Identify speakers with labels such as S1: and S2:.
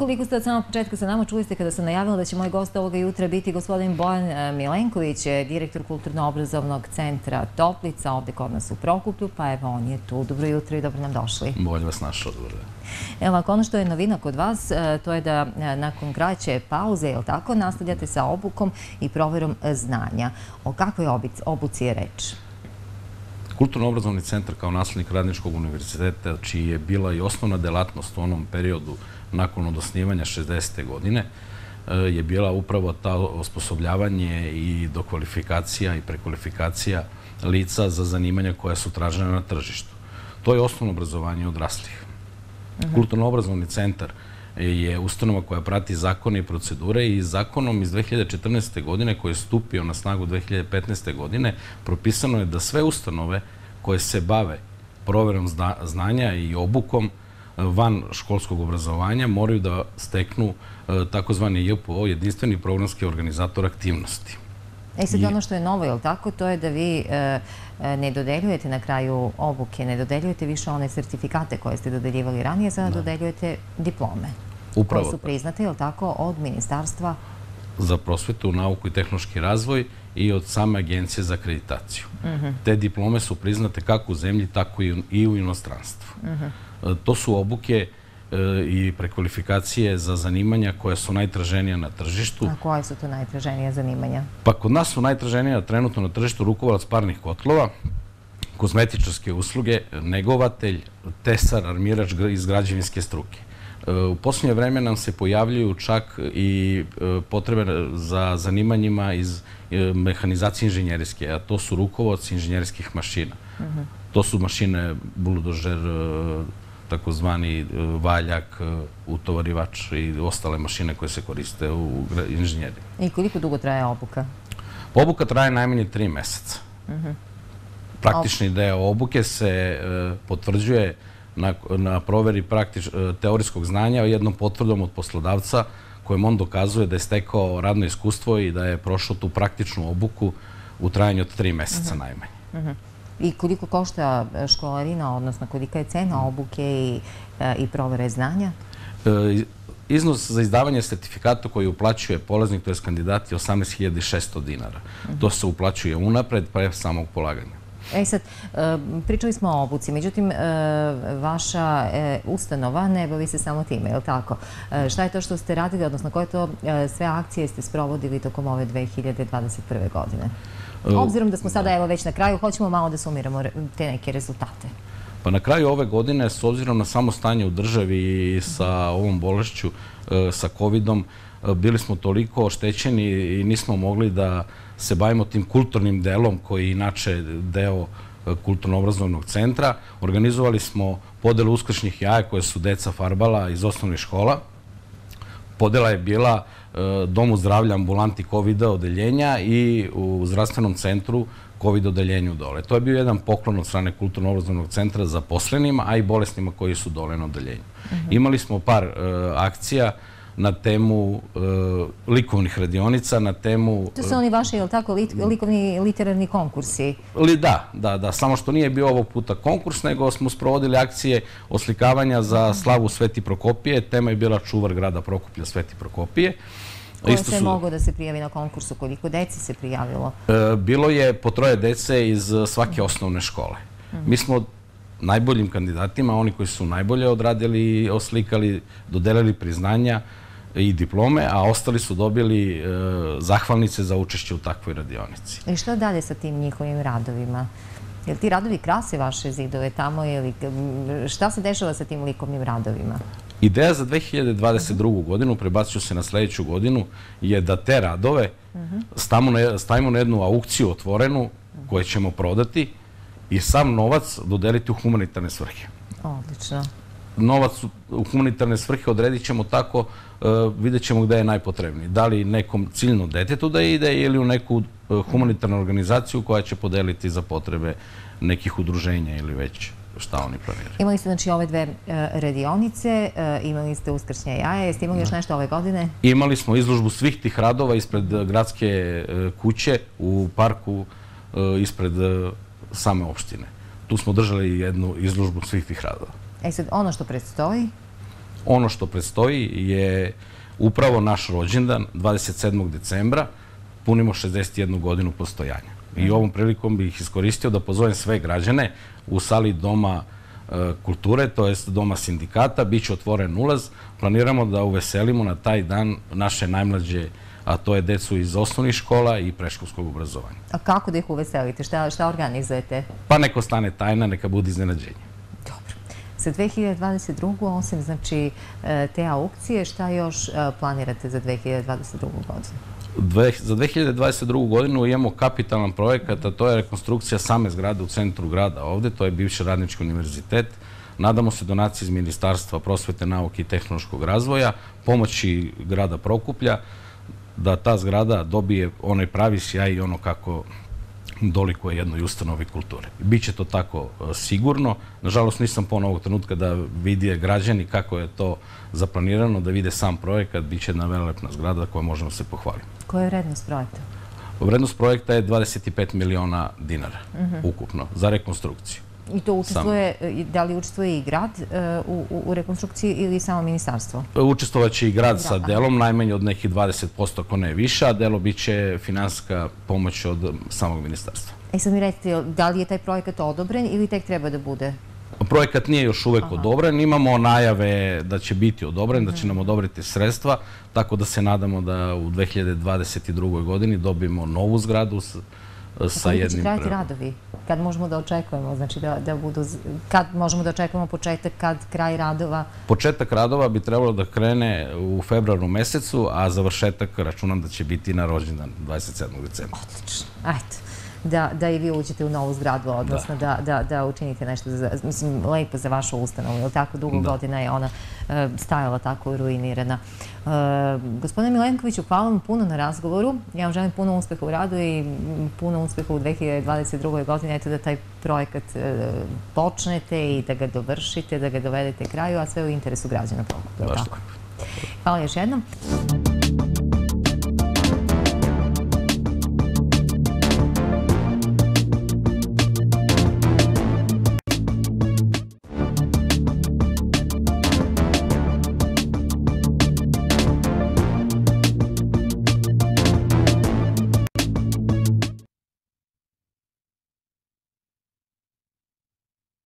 S1: koliko ste od samog početka sa nama, čuli ste kada sam najavila da će moj gost ovoga jutra biti gospodin Bojan Milenković, direktor Kulturno-obrazovnog centra Toplica, ovde kod nas u Prokuplju, pa evo on je tu. Dobro jutro i dobro nam došli.
S2: Bolje vas našao, dobro.
S1: Evo, ako ono što je novina kod vas, to je da nakon kraće pauze, je li tako, nastavljate sa obukom i proverom znanja. O kakvoj obuci je reč?
S2: Kulturno-obrazovni centar kao naslednik Radničkog univerziteta, čiji je bila i osnovna delatnost u onom periodu nakon od osnivanja 60. godine, je bila upravo ta osposobljavanje i dokvalifikacija i prekvalifikacija lica za zanimanja koja su tražena na tržištu. To je osnovno obrazovanje odraslih. Kulturno-obrazovni centar je ustanova koja prati zakone i procedure i zakonom iz 2014. godine koji je stupio na snagu 2015. godine propisano je da sve ustanove koje se bave proverom znanja i obukom van školskog obrazovanja moraju da steknu takozvani JPO, jedinstveni programski organizator aktivnosti.
S1: Sad ono što je novo, je li tako, to je da vi ne dodeljujete na kraju obuke, ne dodeljujete više one sertifikate koje ste dodeljivali ranije, sada dodeljujete diplome. Koje su priznate, je li tako, od Ministarstva
S2: za prosvetu, nauku i tehnološki razvoj i od same Agencije za akreditaciju. Te diplome su priznate kako u zemlji, tako i u inostranstvu. To su obuke i prekvalifikacije za zanimanja koja su najtraženija na tržištu.
S1: A koje su to najtraženija zanimanja?
S2: Pa kod nas su najtraženija trenutno na tržištu rukovalac parnih kotlova, kozmetičarske usluge, negovatelj, tesar, armirač iz građevinske struke. U posljednje vreme nam se pojavljuju čak i potrebe za zanimanjima iz mehanizacije inženjerijske, a to su rukovaoci inženjerijskih mašina. To su mašine buldožer, takozvani valjak, utovarivač i ostale mašine koje se koriste u inženjeriji.
S1: I koliko dugo traje obuka?
S2: Obuka traje najmanje 3 meseca. Praktični deo obuke se potvrđuje na proveri teorijskog znanja jednom potvrdom od poslodavca kojom on dokazuje da je stekao radno iskustvo i da je prošao tu praktičnu obuku u trajanju od 3 meseca najmanje.
S1: I koliko košta školarina, odnosno kolika je cena obuke i provere znanja?
S2: Iznos za izdavanje sertifikata koji uplaćuje polaznik, to je kandidat, je 18.600 dinara. To se uplaćuje unapred pre samog polaganja.
S1: Sad, pričali smo o obuci, međutim, vaša ustanova ne bavi se samo time, je li tako? Šta je to što ste radili, odnosno koje to sve akcije ste sprovodili tokom ove 2021. godine? Obzirom da smo sada evo već na kraju, hoćemo malo da sumiramo te neke rezultate.
S2: Pa na kraju ove godine, s obzirom na samo stanje u državi i sa ovom bolešću, sa COVID-om, bili smo toliko oštećeni i nismo mogli da se bavimo tim kulturnim delom koji je inače deo Kulturno-obrazovnog centra. Organizovali smo podelu uskršnjih jaja koje su deca farbala iz osnovnih škola. Podela je bila Domu zdravlja, ambulanti COVID odeljenja i u zdravstvenom centru COVID odeljenju dole. To je bio jedan poklon od strane Kulturno-obrazovnog centra zaposlenima, a i bolesnima koji su dole na odeljenju. Imali smo par akcija na temu likovnih radionica, na temu...
S1: To su oni vaši, je li tako, likovni literarni konkursi?
S2: Da. Samo što nije bio ovog puta konkurs, nego smo sprovodili akcije oslikavanja za slavu Sveti Prokopije. Tema je bila čuvar grada Prokuplja Sveti Prokopije.
S1: Koje se mogu da se prijavi na konkursu? Koliko deci se prijavilo?
S2: Bilo je po 3 dece iz svake osnovne škole. Mi smo najboljim kandidatima, oni koji su najbolje odradili, oslikali, dodelili priznanja i diplome, a ostali su dobili zahvalnice za učešće u takvoj radionici.
S1: I što dalje sa tim njihovim radovima? Je li ti radovi krase vaše zidove tamo ili šta se dešava sa tim likovnim radovima?
S2: Ideja za 2022. godinu, prebacit se na sledeću godinu, je da te radove stavimo na jednu aukciju otvorenu koju ćemo prodati i sam novac dodeliti u humanitarne svrhe.
S1: Odlično.
S2: Novac u humanitarne svrhe odredit ćemo tako, vidjet ćemo gde je najpotrebniji. Da li nekom ciljnom detetu da ide ili u neku humanitarnu organizaciju koja će podeliti za potrebe nekih udruženja ili već šta oni planiraju.
S1: Imali ste znači ove 2 radionice, imali ste uskršnje jaja, jeste imali još nešto ove godine?
S2: Imali smo izložbu svih tih radova ispred gradske kuće u parku ispred same opštine. Tu smo držali jednu izložbu svih tih radova.
S1: Sad, ono što predstoji?
S2: Ono što predstoji je upravo naš rođendan, 27. decembra, punimo 61 godinu postojanja. I ovom prilikom bih iskoristio da pozovem sve građane u sali Doma kulture, to jest Doma sindikata, bit će otvoren ulaz. Planiramo da uveselimo na taj dan naše najmlađe, a to je decu iz osnovnih škola i predškolskog obrazovanja.
S1: A kako da ih uveselite? Šta organizujete?
S2: Pa neko stane tajna, neka bude iznenađenje.
S1: Dobro. Za 2022. osim znači te aukcije, šta još planirate za 2022. godinu?
S2: Za 2022. godinu imamo kapitalan projekat, a to je rekonstrukcija same zgrade u centru grada ovde, to je bivši Radnički univerzitet. Nadamo se donaciji iz Ministarstva prosvete, nauke i tehnološkog razvoja, pomoći grada Prokuplja, da ta zgrada dobije onaj pravi sjaj i ono kako dolikuje jednoj ustanovi kulture. Biće to tako sigurno. Nažalost, nisam ponovo ovog trenutka da vidi građani kako je to zaplanirano, da vide sam projekat. Biće jedna velelepna zgrada koja možemo se pohvaliti.
S1: Koja je vrednost projekta?
S2: Vrednost projekta je 25 miliona dinara ukupno za rekonstrukciju.
S1: I to učestvuje, da li učestvuje i grad u rekonstrukciji ili samo ministarstvo?
S2: Učestvovaće i grad sa delom, najmanje od nekih 20%, ako ne više, a delo biće finansijska pomoć od samog ministarstva.
S1: Sad mi recite, da li je taj projekat odobren ili tek treba da bude?
S2: Projekat nije još uvek odobren, imamo najave da će biti odobren, da će nam odobriti sredstva, tako da se nadamo da u 2022. godini dobijemo novu zgradu sa jednim...
S1: Koliko će trajati radovi? Kad možemo da očekujemo, znači da budu... Kad možemo da očekujemo početak, kad kraj radova?
S2: Početak radova bi trebalo da krene u februaru mesecu, a završetak računam da će biti na rođendan 27. decembra.
S1: Odlično. Ajde. Da i vi uđete u novu zgradu, odnosno da učinite nešto, mislim, lepo za vašu ustanovu, jer tako dugo godina je ona stajala tako ruinirana. Gospodine Milenkoviću, hvala vam puno na razgovoru. Ja vam želim puno uspeha u radu i puno uspeha u 2022. godini. Eto da taj projekat počnete i da ga dovršite, da ga dovedete kraju, a sve u interesu građana Prokuplja. Hvala još jednom.